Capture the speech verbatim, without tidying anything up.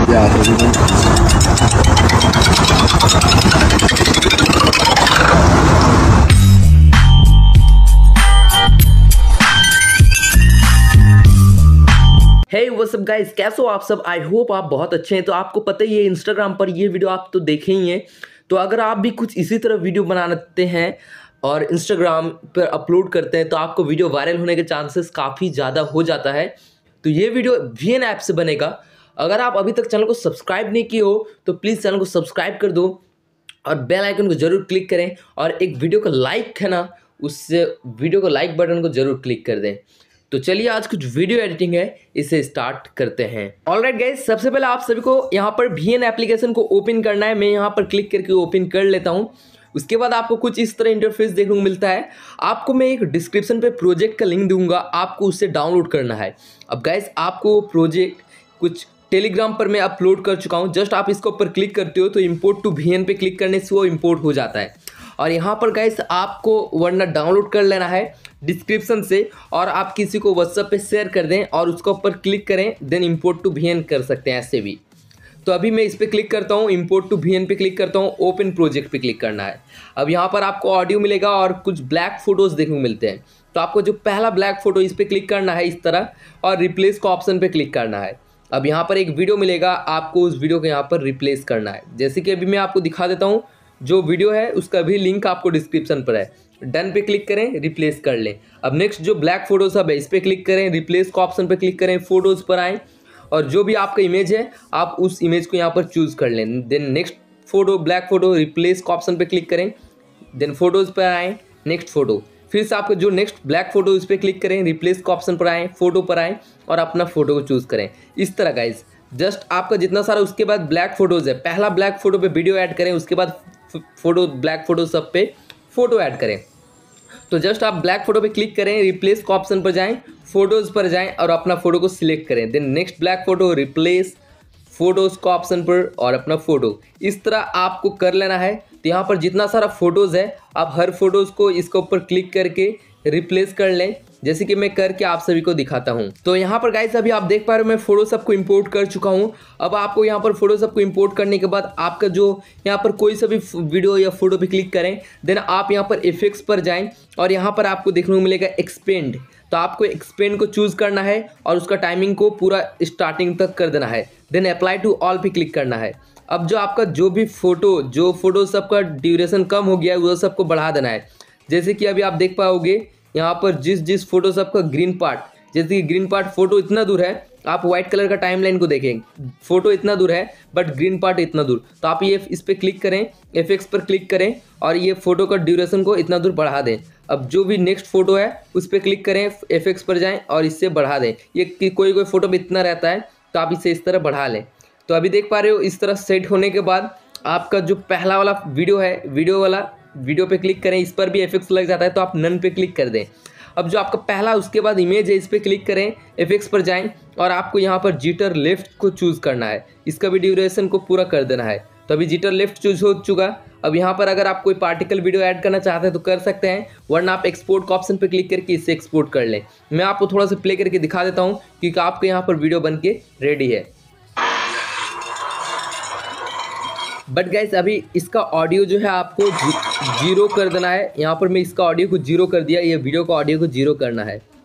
Hey what's up guys, कैसे हो आप सब। आई होप आप बहुत अच्छे हैं। तो आपको पता ही है इंस्टाग्राम पर ये वीडियो आप तो देखे ही हैं। तो अगर आप भी कुछ इसी तरह वीडियो बनाते हैं और इंस्टाग्राम पर अपलोड करते हैं तो आपको वीडियो वायरल होने के चांसेस काफ़ी ज़्यादा हो जाता है। तो ये वीडियो वी एन ऐप से बनेगा। अगर आप अभी तक चैनल को सब्सक्राइब नहीं किए हो तो प्लीज़ चैनल को सब्सक्राइब कर दो और बेल आइकन को ज़रूर क्लिक करें और एक वीडियो का लाइक है ना, उससे वीडियो को लाइक बटन को ज़रूर क्लिक कर दें। तो चलिए आज कुछ वीडियो एडिटिंग है, इसे स्टार्ट करते हैं। ऑलराइट गाइस, सबसे पहले आप सभी को यहाँ पर वी एन एप्लीकेशन को ओपन करना है। मैं यहाँ पर क्लिक करके ओपन कर लेता हूँ। उसके बाद आपको कुछ इस तरह इंटरफेस देखने को मिलता है। आपको मैं एक डिस्क्रिप्शन पे प्रोजेक्ट का लिंक दूंगा, आपको उससे डाउनलोड करना है। अब गाइस, आपको प्रोजेक्ट कुछ टेलीग्राम पर मैं अपलोड कर चुका हूँ। जस्ट आप इसके ऊपर क्लिक करते हो तो इम्पोर्ट टू वी एन पे क्लिक करने से वो इम्पोर्ट हो जाता है। और यहाँ पर गाइस आपको वरना डाउनलोड कर लेना है डिस्क्रिप्शन से और आप किसी को व्हाट्सएप पे शेयर कर दें और उसके ऊपर क्लिक करें, then import to V N कर सकते हैं ऐसे भी। तो अभी मैं इस पर क्लिक करता हूँ, इम्पोर्ट टू वी एन पे क्लिक करता हूँ, ओपन प्रोजेक्ट पे क्लिक करना है। अब यहाँ पर आपको ऑडियो मिलेगा और कुछ ब्लैक फोटोज़ देखने को मिलते हैं। तो आपको जो पहला ब्लैक फोटो इस पर क्लिक करना है इस तरह और रिप्लेस का ऑप्शन पर क्लिक करना है। अब यहाँ पर एक वीडियो मिलेगा, आपको उस वीडियो को यहाँ पर रिप्लेस करना है। जैसे कि अभी मैं आपको दिखा देता हूँ, जो वीडियो है उसका भी लिंक आपको डिस्क्रिप्शन पर है। डन पे क्लिक करें, रिप्लेस कर लें। अब नेक्स्ट जो ब्लैक फोटो सब है इस पर क्लिक करें, रिप्लेस का ऑप्शन पर क्लिक करें, फोटोज़ पर आएँ और जो भी आपका इमेज है आप उस इमेज को यहाँ पर चूज़ कर लें। Then next photo black photo, replace का ऑप्शन पर क्लिक करें, देन फोटोज़ पर आएँ, नेक्स्ट फोटो, फिर से आपको जो नेक्स्ट ब्लैक फोटो इस पर क्लिक करें, रिप्लेस का ऑप्शन पर आएँ, फोटो पर आएँ और अपना फोटो को चूज़ करें। इस तरह गाइस जस्ट आपका जितना सारा उसके बाद ब्लैक फोटोज़ है, पहला ब्लैक फोटो पे वीडियो ऐड करें, उसके बाद फोटो ब्लैक फोटो सब पे फोटो ऐड करें। तो जस्ट आप ब्लैक फोटो पे क्लिक करें, रिप्लेस का ऑप्शन पर जाएं, फोटोज़ पर जाएं और अपना फोटो को सिलेक्ट करें। Then next black photo, replace, photos का ऑप्शन पर और अपना फोटो। इस तरह आपको कर लेना है। तो यहाँ पर जितना सारा फोटोज़ है आप हर फोटोज़ को इसके ऊपर क्लिक करके रिप्लेस कर लें, जैसे कि मैं करके आप सभी को दिखाता हूं। तो यहाँ पर गाइस अभी आप देख पा रहे हो मैं फोटो सबको इंपोर्ट कर चुका हूं। अब आपको यहाँ पर फोटो सबको इंपोर्ट करने के बाद आपका जो यहाँ पर कोई सा भी वीडियो या फोटो पे क्लिक करें, देन आप यहाँ पर इफेक्ट्स पर जाएं और यहाँ पर आपको देखने को मिलेगा एक्सपेंड। तो आपको एक्सपेंड को चूज़ करना है और उसका टाइमिंग को पूरा स्टार्टिंग तक कर देना है। देन अप्लाई टू ऑल पे क्लिक करना है। अब जो आपका जो भी फोटो जो फोटो सबका ड्यूरेशन कम हो गया है वो सबको बढ़ा देना है। जैसे कि अभी आप देख पाओगे यहाँ पर जिस जिस फोटो सबका ग्रीन पार्ट, जैसे कि ग्रीन पार्ट फोटो इतना दूर है, आप व्हाइट कलर का टाइमलाइन को देखें, फोटो इतना दूर है बट ग्रीन पार्ट इतना दूर। तो आप ये इस पर क्लिक करें, इफेक्ट्स पर क्लिक करें और ये फोटो का ड्यूरेशन को इतना दूर बढ़ा दें। अब जो भी नेक्स्ट फोटो है उस पर क्लिक करें, इफेक्ट्स पर जाएँ और इससे बढ़ा दें। ये कि कोई कोई फोटो में इतना रहता है तो आप इसे इस तरह बढ़ा लें। तो अभी देख पा रहे हो इस तरह सेट होने के बाद आपका जो पहला वाला वीडियो है, वीडियो वाला वीडियो पे क्लिक करें, इस पर भी इफेक्ट्स लग जाता है तो आप नन पे क्लिक कर दें। अब जो आपका पहला उसके बाद इमेज है इस पर क्लिक करें, इफेक्ट्स पर जाएं और आपको यहाँ पर जिटर लेफ्ट को चूज़ करना है। इसका भी ड्यूरेशन को पूरा कर देना है। तो अभी जिटर लेफ्ट चूज हो चुका। अब यहाँ पर अगर आप कोई पार्टिकल वीडियो ऐड करना चाहते हैं तो कर सकते हैं, वरना आप एक्सपोर्ट का ऑप्शन पर क्लिक करके इसे एक्सपोर्ट कर लें। मैं आपको थोड़ा सा प्ले करके दिखा देता हूँ क्योंकि आपके यहाँ पर वीडियो बन के रेडी है। बट गाइस अभी इसका ऑडियो जो है आपको जीरो कर देना है। यहाँ पर मैं इसका ऑडियो को जीरो कर दिया, ये वीडियो का ऑडियो को जीरो करना है।